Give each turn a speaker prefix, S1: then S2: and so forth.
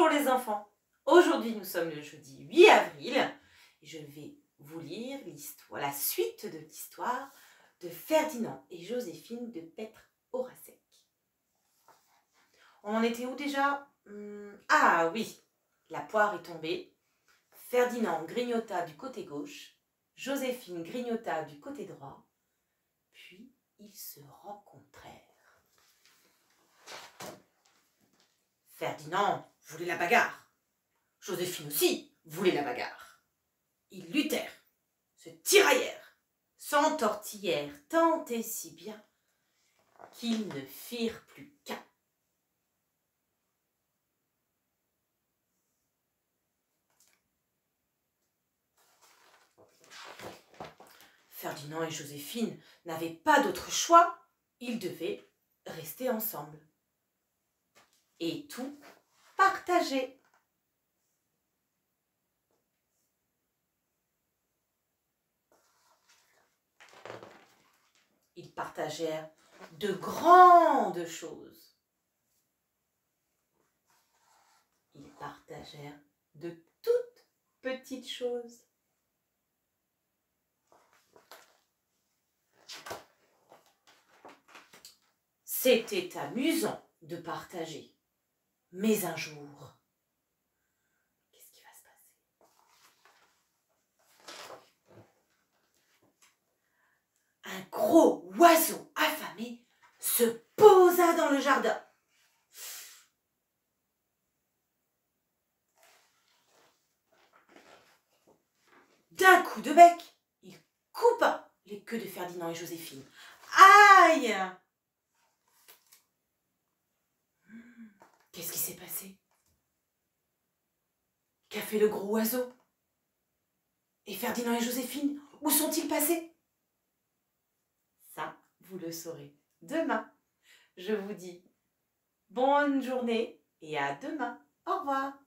S1: Bonjour les enfants. Aujourd'hui nous sommes le jeudi 8 avril et je vais vous lire la suite de l'histoire de Ferdinand et Joséphine de Petr-Horacek. On en était où déjà? Ah oui, la poire est tombée. Ferdinand grignota du côté gauche, Joséphine grignota du côté droit, puis ils se rencontrèrent. Ferdinand voulait la bagarre. Joséphine aussi voulait la bagarre. Ils luttèrent, se tiraillèrent, s'entortillèrent tant et si bien qu'ils ne firent plus qu'un. Ferdinand et Joséphine n'avaient pas d'autre choix, ils devaient rester ensemble. Et tout partager. Ils partagèrent de grandes choses. Ils partagèrent de toutes petites choses. C'était amusant de partager. Mais un jour, qu'est-ce qui va se passer? Un gros oiseau affamé se posa dans le jardin. D'un coup de bec, il coupa les queues de Ferdinand et Joséphine. Aïe! Qu'est-ce qui s'est passé? Qu'a fait le gros oiseau? Et Ferdinand et Joséphine, où sont-ils passés? Ça, vous le saurez demain. Je vous dis bonne journée et à demain. Au revoir.